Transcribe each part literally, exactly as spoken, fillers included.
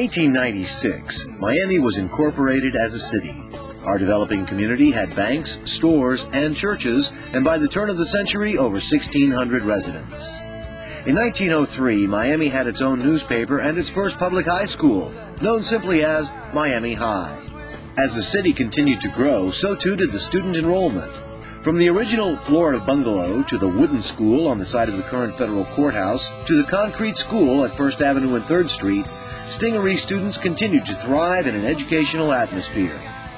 eighteen ninety-six, Miami was incorporated as a city. Our developing community had banks, stores, and churches, and by the turn of the century, over sixteen hundred residents. In nineteen oh three, Miami had its own newspaper and its first public high school, known simply as Miami High. As the city continued to grow, so too did the student enrollment. From the original Florida bungalow to the wooden school on the site of the current federal courthouse to the concrete school at First Avenue and third Street, Stingaree students continued to thrive in an educational atmosphere.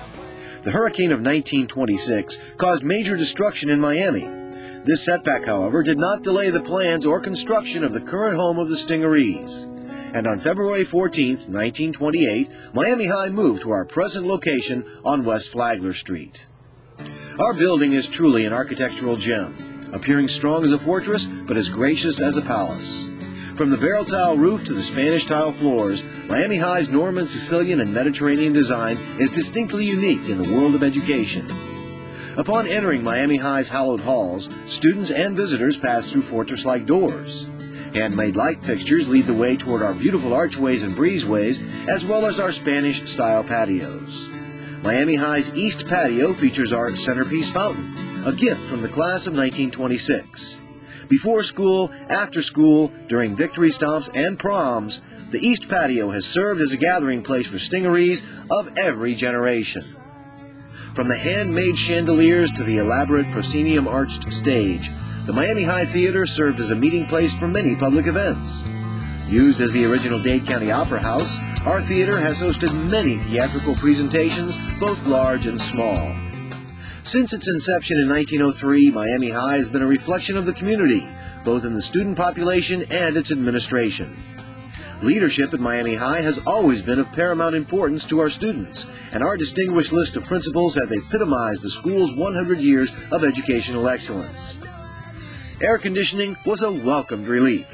The hurricane of nineteen twenty-six caused major destruction in Miami. This setback, however, did not delay the plans or construction of the current home of the Stingarees. And on February fourteenth, nineteen twenty-eight, Miami High moved to our present location on West Flagler Street. Our building is truly an architectural gem, appearing strong as a fortress, but as gracious as a palace. From the barrel tile roof to the Spanish tile floors, Miami High's Norman, Sicilian, and Mediterranean design is distinctly unique in the world of education. Upon entering Miami High's hallowed halls, students and visitors pass through fortress-like doors. Handmade light fixtures lead the way toward our beautiful archways and breezeways, as well as our Spanish-style patios. Miami High's East Patio features our centerpiece fountain, a gift from the class of nineteen twenty-six. Before school, after school, during victory stomps and proms, the East Patio has served as a gathering place for Stingarees of every generation. From the handmade chandeliers to the elaborate proscenium-arched stage, the Miami High Theater served as a meeting place for many public events. Used as the original Dade County Opera House, our theater has hosted many theatrical presentations, both large and small. Since its inception in nineteen oh three, Miami High has been a reflection of the community, both in the student population and its administration. Leadership at Miami High has always been of paramount importance to our students, and our distinguished list of principals have epitomized the school's one hundred years of educational excellence. Air conditioning was a welcomed relief.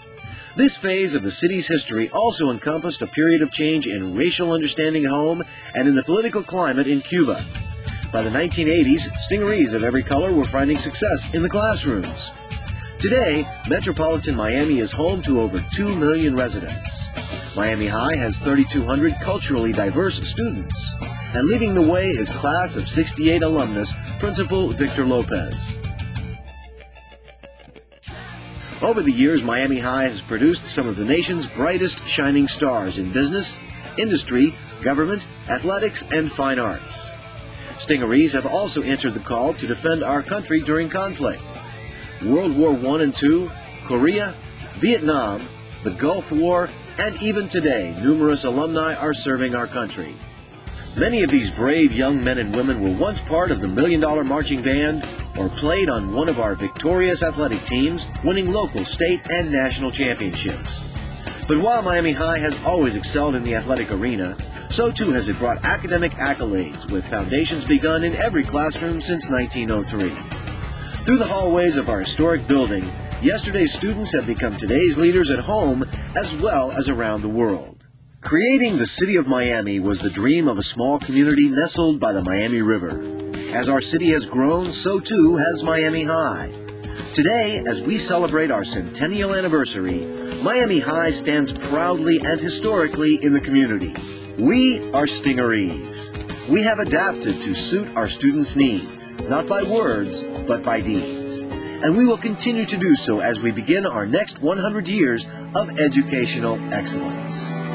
This phase of the city's history also encompassed a period of change in racial understanding at home and in the political climate in Cuba. By the nineteen eighties, Stingarees of every color were finding success in the classrooms. Today, metropolitan Miami is home to over two million residents. Miami High has thirty-two hundred culturally diverse students, and leading the way is class of sixty-eight alumnus, Principal Victor Lopez. Over the years, Miami High has produced some of the nation's brightest shining stars in business, industry, government, athletics, and fine arts. Stingarees have also answered the call to defend our country during conflict. World War One and Two, Korea, Vietnam, the Gulf War, and even today, numerous alumni are serving our country. Many of these brave young men and women were once part of the Million Dollar Marching Band or played on one of our victorious athletic teams, winning local, state, and national championships. But while Miami High has always excelled in the athletic arena, so too has it brought academic accolades, with foundations begun in every classroom since nineteen oh three. Through the hallways of our historic building, yesterday's students have become today's leaders at home as well as around the world. Creating the city of Miami was the dream of a small community nestled by the Miami River. As our city has grown, so too has Miami High. Today, as we celebrate our centennial anniversary, Miami High stands proudly and historically in the community. We are Stingarees. We have adapted to suit our students' needs, not by words, but by deeds. And we will continue to do so as we begin our next one hundred years of educational excellence.